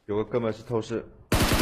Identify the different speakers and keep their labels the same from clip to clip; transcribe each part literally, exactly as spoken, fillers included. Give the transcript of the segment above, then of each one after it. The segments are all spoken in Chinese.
Speaker 1: 有个哥们是透视。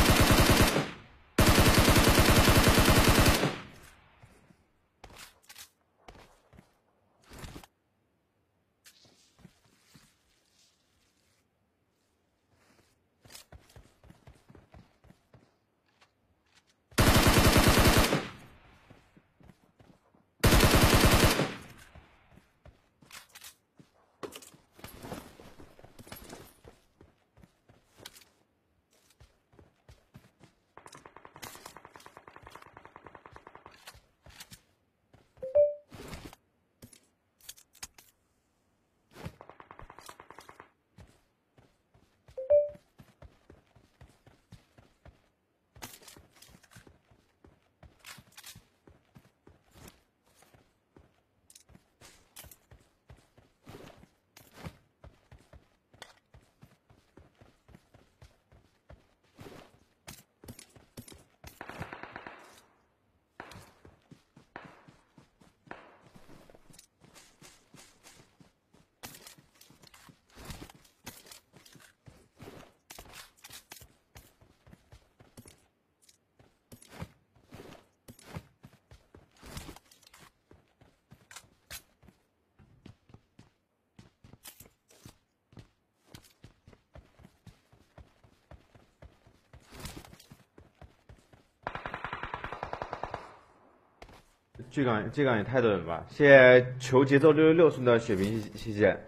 Speaker 1: 这杆这杆也太短了吧！谢谢求节奏六六六送的血瓶，谢谢。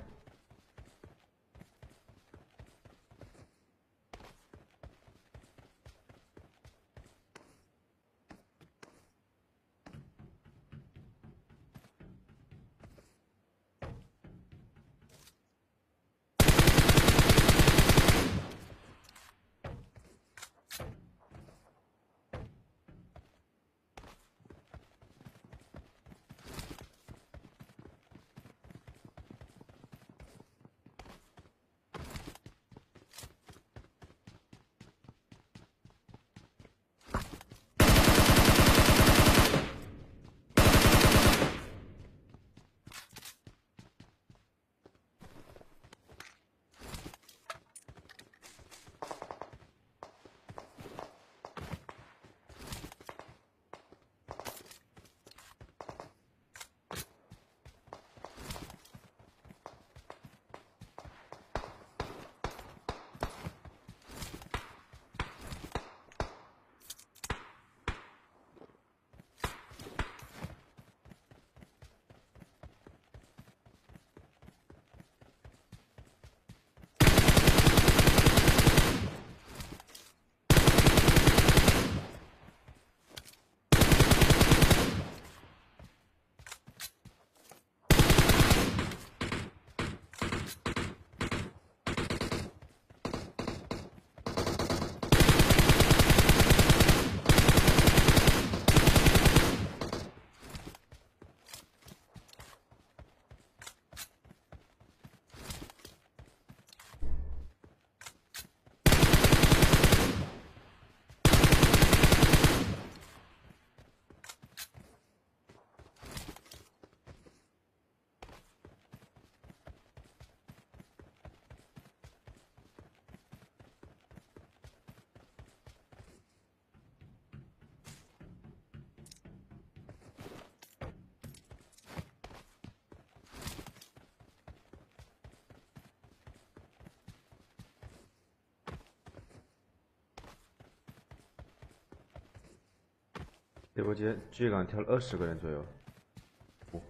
Speaker 1: 直播间这岗跳了二十个人左右。哦，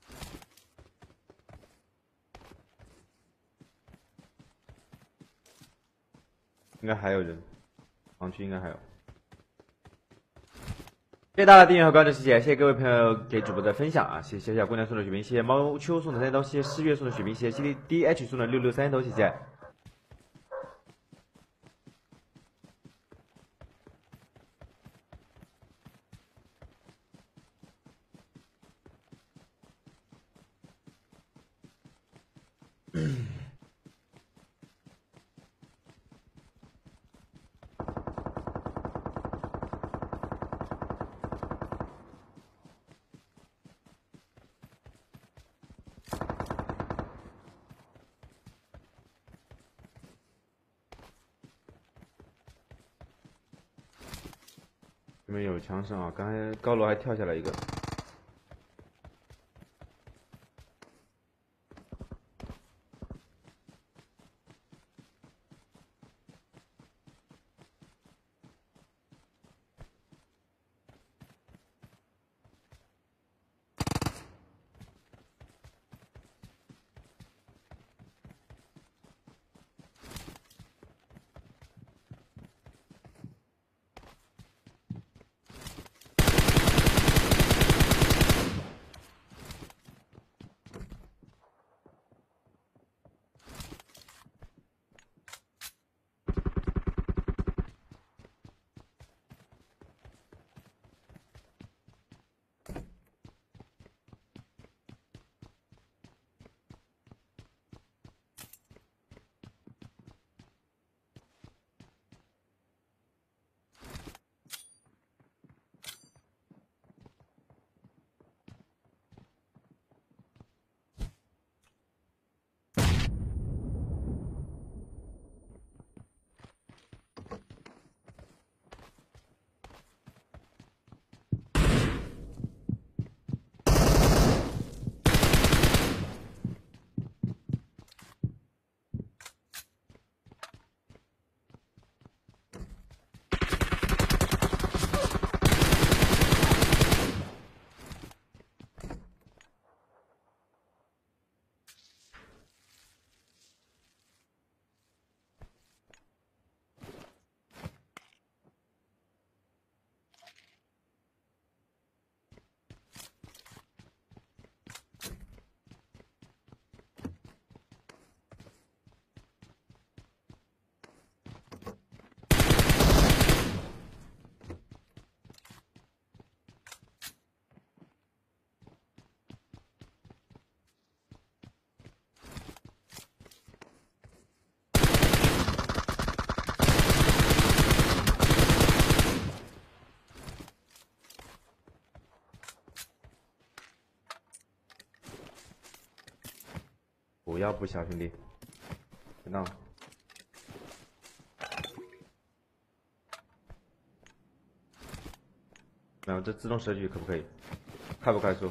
Speaker 1: 应该还有人，盲区应该还有。谢谢大家订阅和关注，谢谢，谢谢各位朋友给主播的分享啊！谢谢小姑娘送的血瓶，谢谢猫秋送的三刀，谢谢四月送的血瓶，谢谢 C D H 送的六六三头，谢谢。 这边有枪声啊，刚才高楼还跳下来一个。不要不小，兄弟，别闹。没有，这自动射击可不可以？快不快速？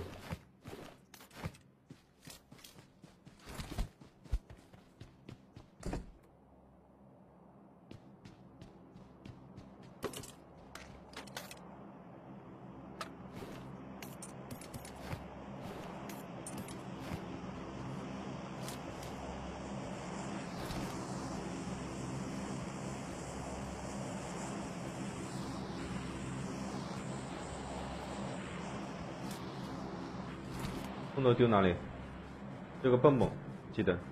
Speaker 1: 风头丢哪里？丢个蹦蹦，记得。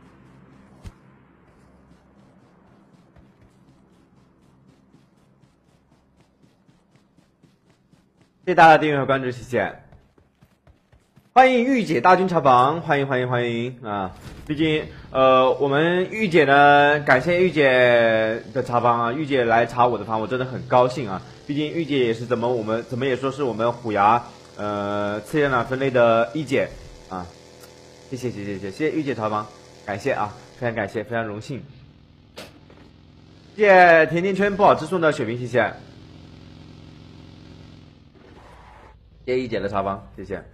Speaker 1: 谢谢大家订阅和关注，谢谢。欢迎御姐大军查房，欢迎欢迎欢迎啊！毕竟呃，我们御姐呢，感谢御姐的查房啊，御姐来查我的房，我真的很高兴啊。毕竟御姐也是怎么我们怎么也说是我们虎牙呃次元脑分类的一姐啊。谢谢谢谢谢谢谢谢御姐查房，感谢啊，非常感谢，非常荣幸。谢谢甜甜圈不好吃送的雪冰，谢谢。谢谢御姐的查房，谢谢。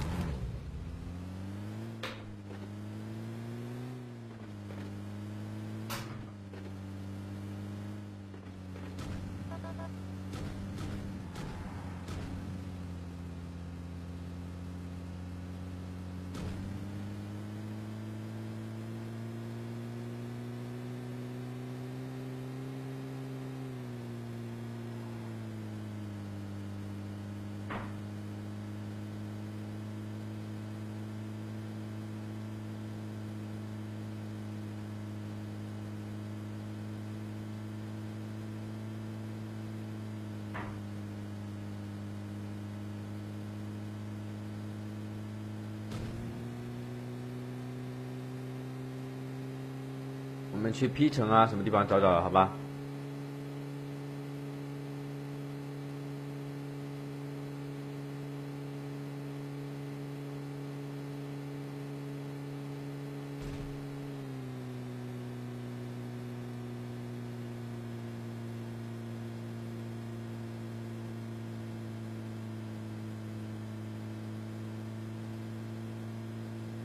Speaker 1: 我们去 P 城啊，什么地方找找，好吧？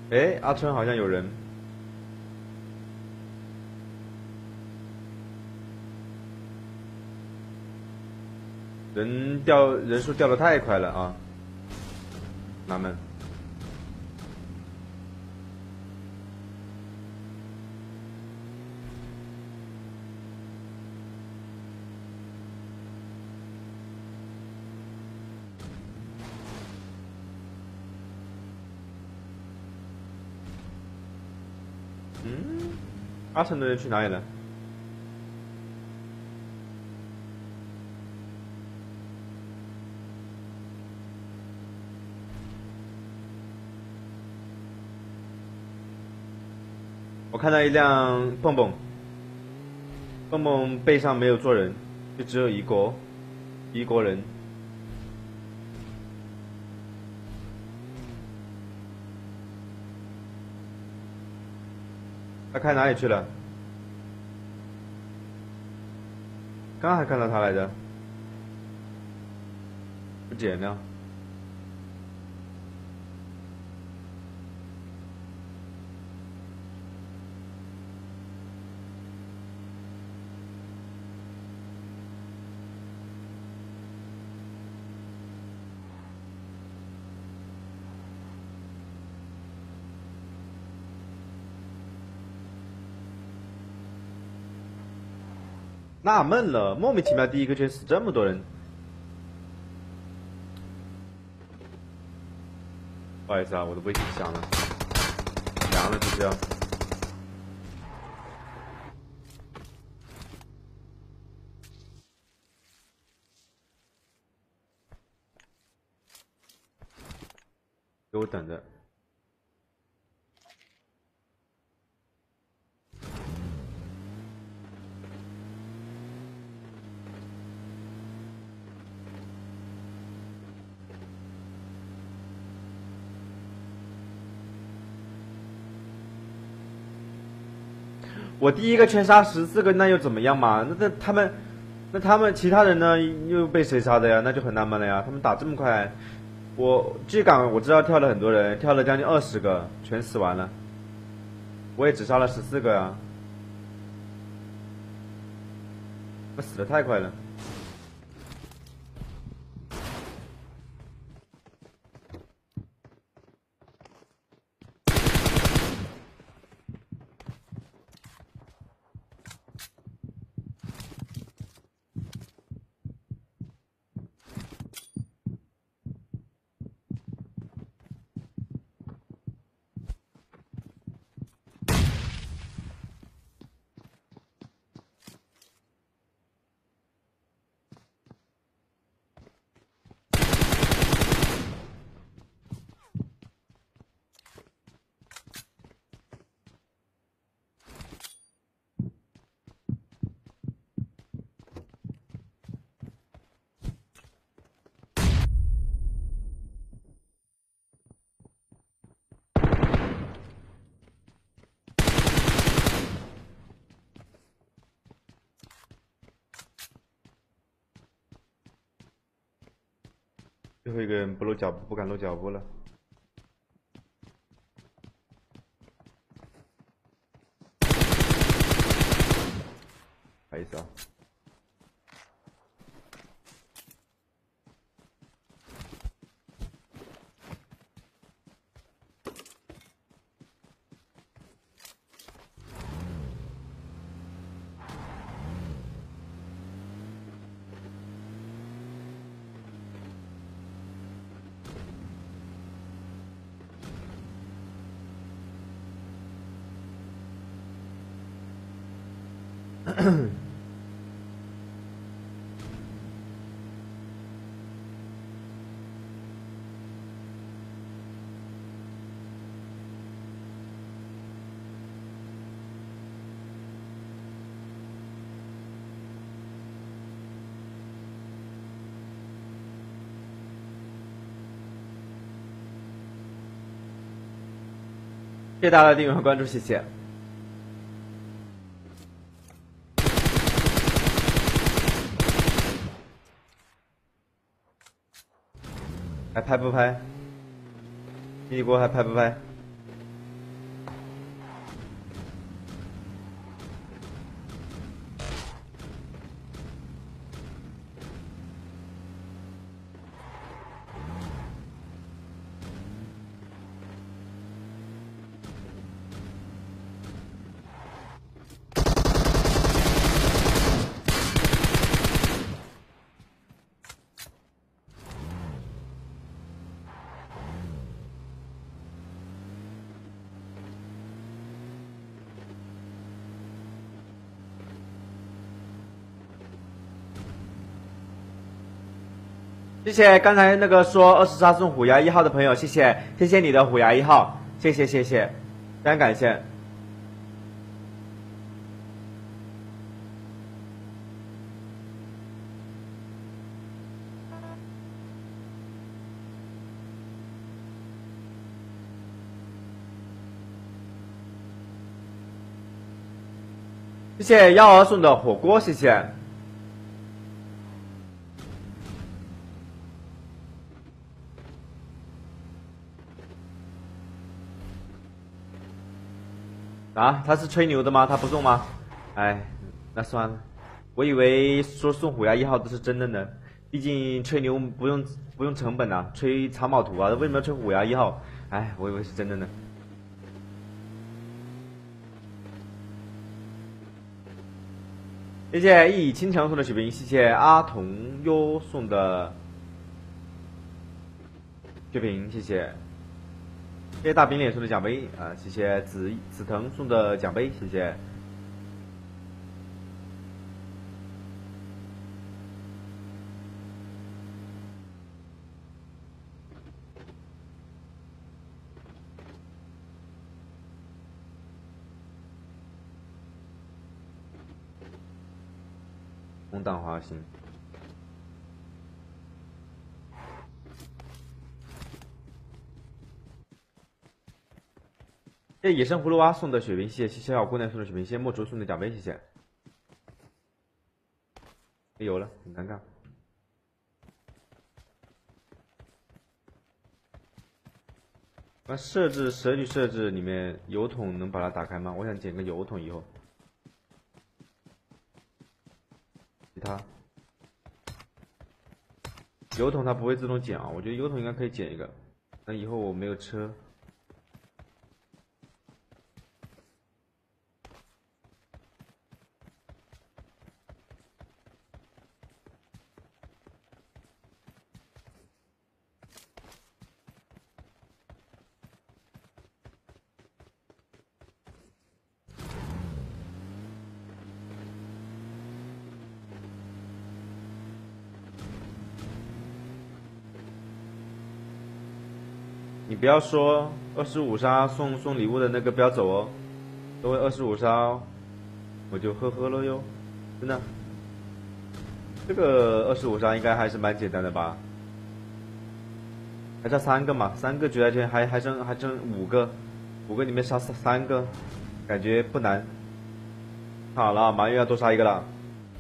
Speaker 1: 哎，阿春好像有人。人掉人数掉的太快了啊！纳闷。嗯，阿成的人去哪里了？我看到一辆蹦蹦，蹦蹦背上没有坐人，就只有一国一国人。他开哪里去了？刚还看到他来着，不见了。纳闷了，莫名其妙第一个圈死这么多人。不好意思啊，我的微信响了，凉了就是要。给我等着。我第一个圈杀十四个，那又怎么样嘛？那那他们，那他们其他人呢？又被谁杀的呀？那就很纳闷了呀。他们打这么快，我这岗我知道跳了很多人，跳了将近二十个，全死完了。我也只杀了十四个啊，我死的太快了。最后一个人不露脚步，不敢露脚步了。不好意思啊。谢谢大家的订阅和关注，谢谢。还拍不拍？一锅还拍不拍？ 谢谢刚才那个说二十杀送虎牙一号的朋友，谢谢谢谢你的虎牙一号，谢谢谢谢，非常感谢。谢谢幺儿送的火锅，谢谢。啊，他是吹牛的吗？他不送吗？哎，那算了，我以为说送虎牙一号都是真的呢。毕竟吹牛不用不用成本呐、啊，吹长跑图啊，为什么要吹虎牙一号？哎，我以为是真的呢。谢谢一以倾城送的血瓶，谢谢阿童优送的血瓶，谢谢。谢谢大饼脸送的奖杯啊，谢谢紫紫藤送的奖杯，谢谢。红党花心。谢谢野生葫芦娃送的血瓶，谢谢小小姑娘送的血瓶，谢谢墨竹送的奖杯，谢谢。没油了，很尴尬。那设置蛇女设置里面油桶能把它打开吗？我想捡个油桶以后。其他油桶它不会自动捡啊，我觉得油桶应该可以捡一个。那以后我没有车。你不要说二十五杀送送礼物的那个不要走哦，因为二十五杀我就呵呵了哟，真的。这个二十五杀应该还是蛮简单的吧？还差三个嘛，三个决赛圈还还剩还剩五个，五个里面杀三个，感觉不难。好了，马上又要多杀一个了。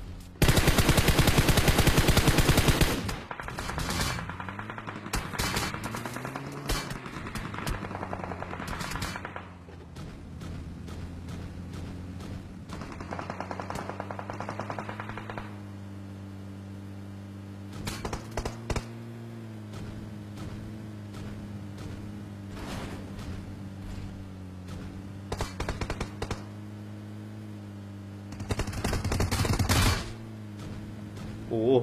Speaker 1: 五、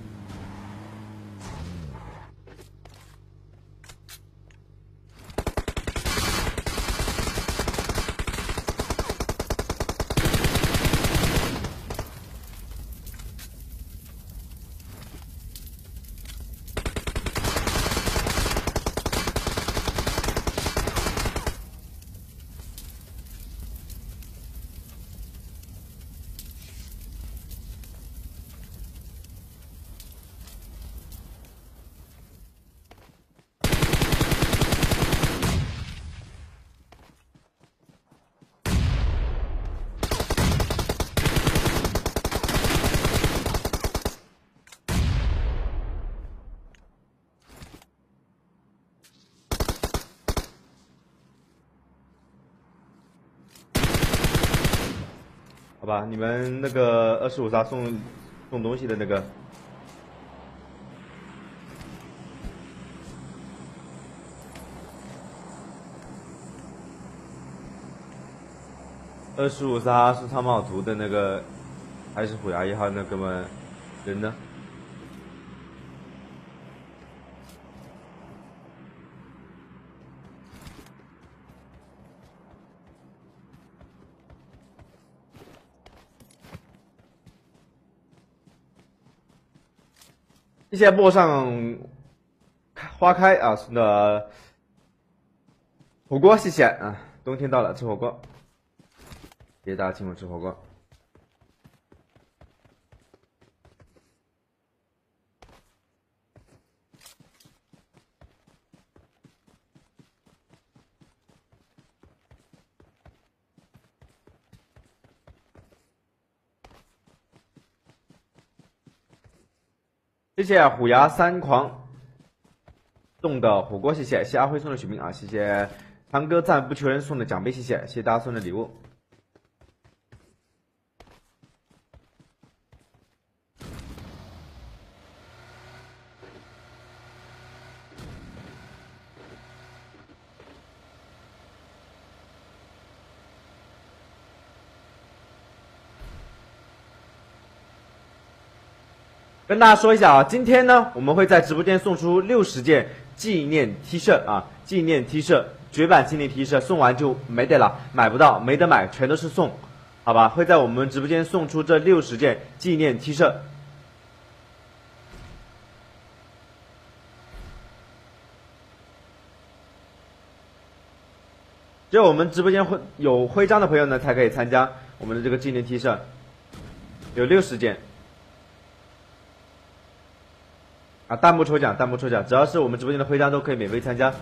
Speaker 1: 好吧，你们那个二十五杀送送东西的那个，二十五杀送长跑图的那个，还是虎牙一号那哥们人呢？ 谢谢陌上花开啊送的火锅，谢谢啊！冬天到了，吃火锅，谢谢大家请我吃火锅。谢谢虎牙三狂送的火锅，谢谢，谢谢阿辉送的许命啊，谢谢长歌赞不求人送的奖杯，谢谢，谢谢大家送的礼物。跟大家说一下啊，今天呢，我们会在直播间送出六十件纪念 T 恤啊，纪念 T 恤，绝版纪念 T 恤，送完就没得了，买不到，没得买，全都是送，好吧？会在我们直播间送出这六十件纪念 T 恤。只有我们直播间会有徽章的朋友呢，才可以参加我们的这个纪念 T 恤，有六十件。啊，弹幕抽奖，弹幕抽奖，只要是我们直播间的徽章都可以免费参加。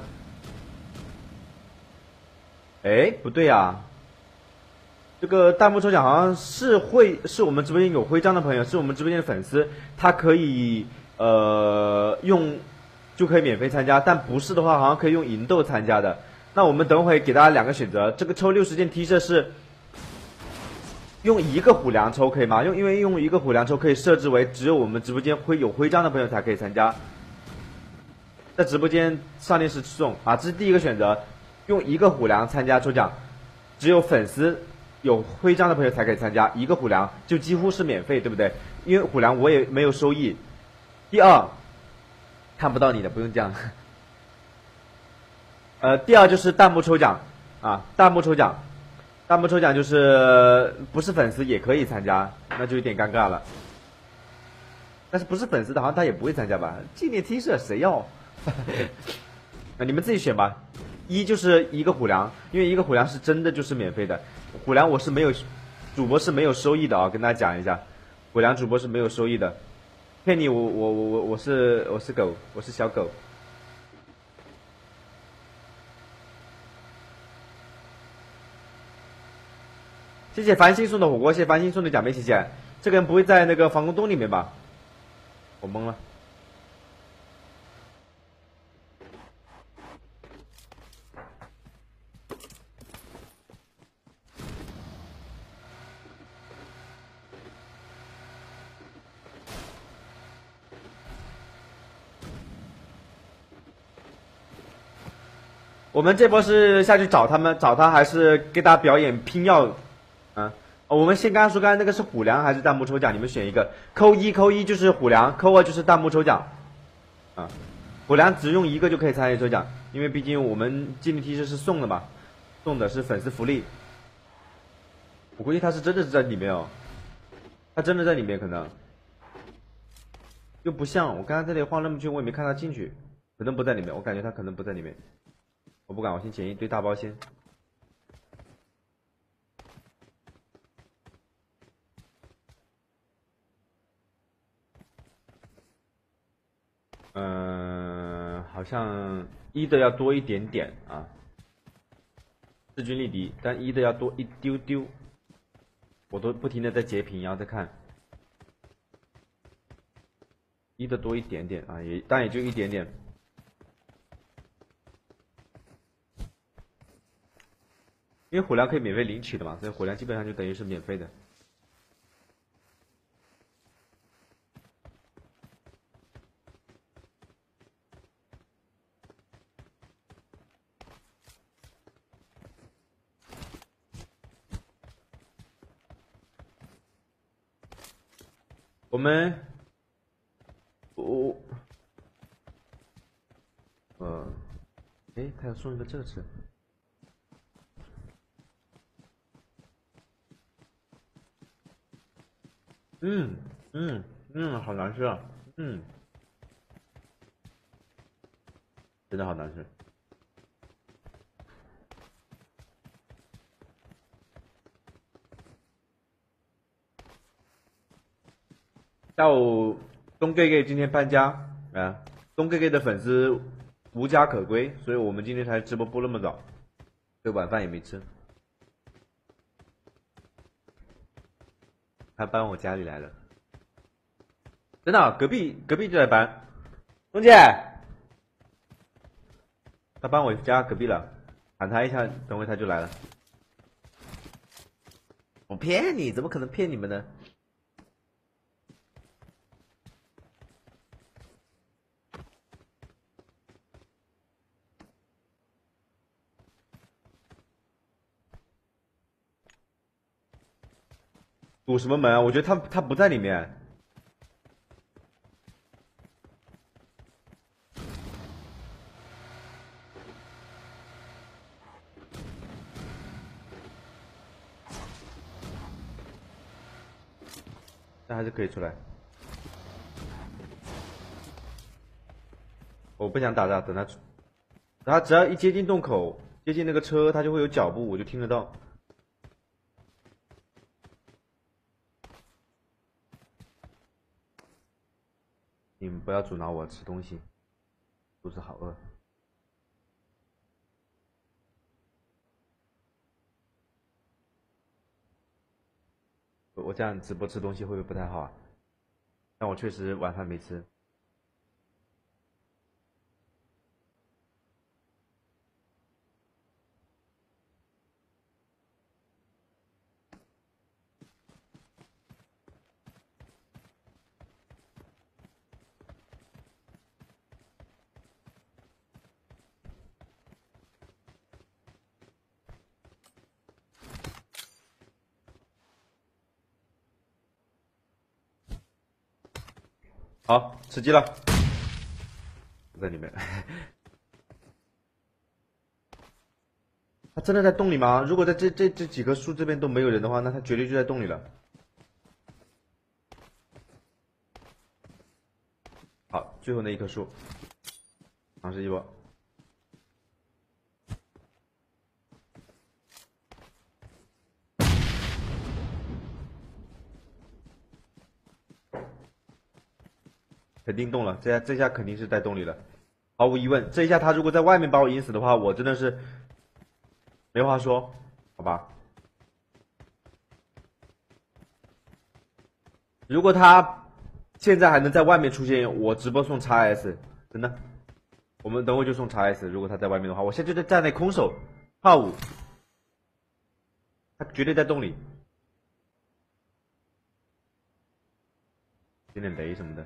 Speaker 1: 哎，不对啊，这个弹幕抽奖好像是会是我们直播间有徽章的朋友，是我们直播间的粉丝，他可以呃用就可以免费参加，但不是的话，好像可以用银豆参加的。那我们等会给大家两个选择，这个抽六十件 T 恤是用一个虎粮抽可以吗？用因为用一个虎粮抽可以设置为只有我们直播间会有徽章的朋友才可以参加，在直播间上电视送啊，这是第一个选择，用一个虎粮参加抽奖，只有粉丝有徽章的朋友才可以参加，一个虎粮就几乎是免费，对不对？因为虎粮我也没有收益。第二，看不到你的不用这样。呃，第二就是弹幕抽奖啊，弹幕抽奖。弹幕抽奖就是不是粉丝也可以参加，那就有点尴尬了。但是不是粉丝的，好像他也不会参加吧？纪念 T 恤谁要？那你们自己选吧。一就是一个虎粮，因为一个虎粮是真的就是免费的，虎粮我是没有，主播是没有收益的啊，跟大家讲一下，虎粮主播是没有收益的。骗你，我我我我我是我是狗，我是小狗。谢谢繁星送的火锅，谢谢繁星送的奖杯，谢谢。这个人不会在那个防空洞里面吧？我懵了。我们这波是下去找他们，找他还是给大家表演拼药？啊，我们先刚刚说，刚才那个是虎粮还是弹幕抽奖？你们选一个，扣一扣一就是虎粮，扣二就是弹幕抽奖。啊，虎粮只用一个就可以参与抽奖，因为毕竟我们纪念 T 恤是送的嘛，送的是粉丝福利。我估计他是真的是在里面哦，他真的在里面可能，又不像我刚才在这里晃那么久，我也没看他进去，可能不在里面，我感觉他可能不在里面。我不敢，我先捡一堆大包先。嗯、呃，好像一的要多一点点啊，势均力敌，但一的要多一丢丢。我都不停的在截屏，然后再看一的多一点点啊，也但也就一点点。因为虎粮可以免费领取的嘛，所以虎粮基本上就等于是免费的。我们，我，呃，哎，他要送一个这个吃。嗯嗯嗯，好难吃啊！嗯， 真的好难受。下午，东 gay gay 今天搬家啊，东 gay gay 的粉丝无家可归，所以我们今天才直播播那么早，所以晚饭也没吃。他搬我家里来了，真的，隔壁隔壁就在搬，东姐，他搬我家隔壁了，喊他一下，等会他就来了。我骗你，怎么可能骗你们呢？堵什么门啊？我觉得他他不在里面。但还是可以出来。我不想打他，等他出，他只要一接近洞口，接近那个车，他就会有脚步，我就听得到。你们不要阻挠我吃东西，肚子好饿。我这样直播吃东西会不会不太好啊？但我确实晚饭没吃。好，吃鸡了，在里面。他真的在洞里吗？如果在这这这几棵树这边都没有人的话，那他绝对就在洞里了。好，最后那一棵树，尝试一波。肯定动了，这下这下肯定是在洞里了，毫无疑问。这一下他如果在外面把我阴死的话，我真的是没话说，好吧？如果他现在还能在外面出现，我直播送 X S， 真的。我们等会就送 X S， 如果他在外面的话，我现在就在站在空手号五，他绝对在洞里，点点雷什么的。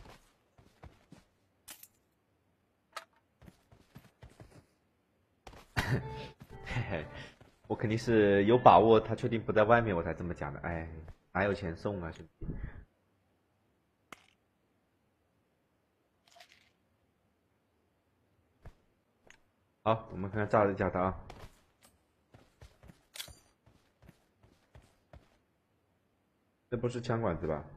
Speaker 1: 嘿嘿，我肯定是有把握，他确定不在外面，我才这么讲的。哎，哪有钱送啊，兄弟！好，我们看看炸是假的啊。这不是枪管子吧？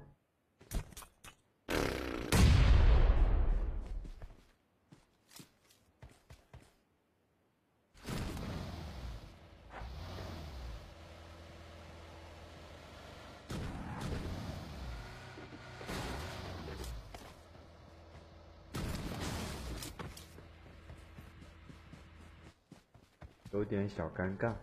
Speaker 1: 有点小尴尬。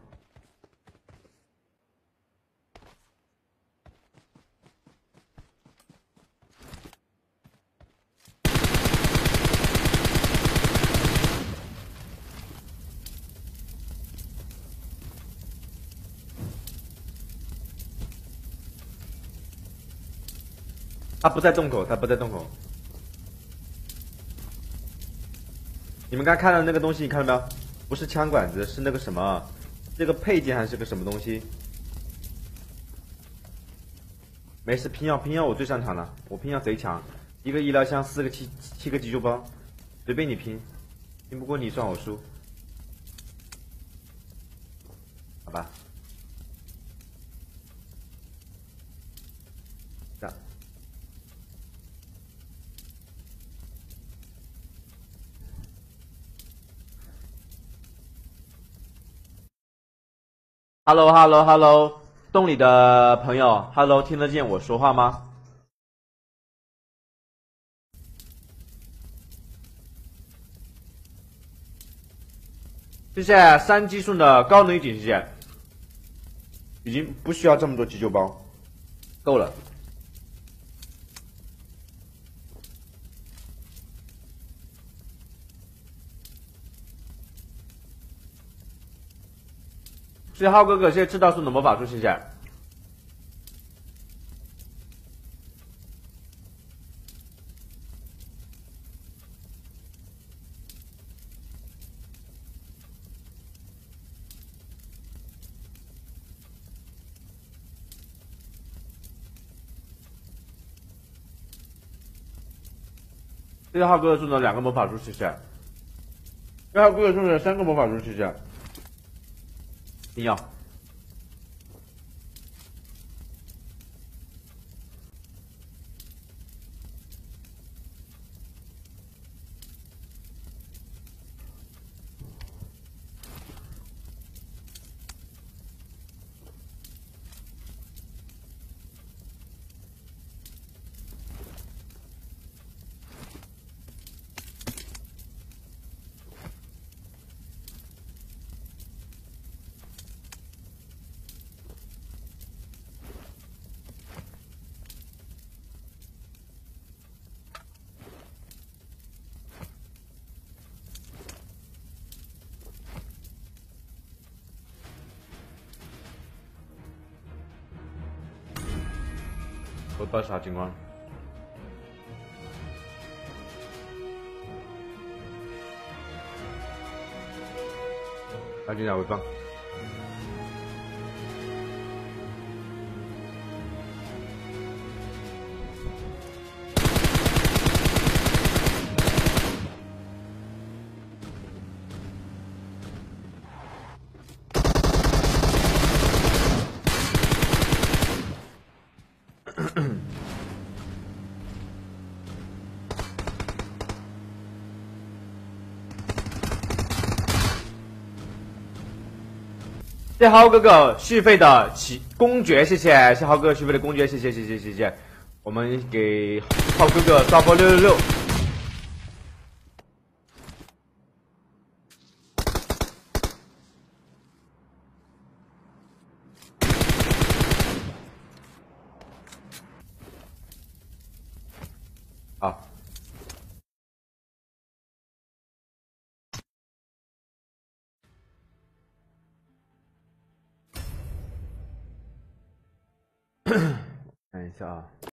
Speaker 1: 他不在洞口，他不在洞口。你们刚看到那个东西，你看到没有？不是枪管子，是那个什么，这个配件还是个什么东西？没事，拼药拼药我最擅长了，我拼药贼强，一个医疗箱，四个七七个急救包，随便你拼，拼不过你算我输，好吧？这样。 Hello Hello Hello，洞里的朋友，Hello，听得见我说话吗？谢谢三击送的高能预警，谢谢。已经不需要这么多急救包，够了。谢谢浩哥哥，谢谢赤道送的魔法书，谢谢。谢谢浩哥哥送的两个魔法书，谢谢。谢谢浩哥哥送的三个魔法书，谢谢。一定要。我不知道啥情况。赶紧来回放。谢谢浩哥哥续费的起公爵，谢谢，谢谢浩哥哥续费的公爵，谢谢谢谢谢谢，我们给浩哥哥刷波六六六。好。看一下啊。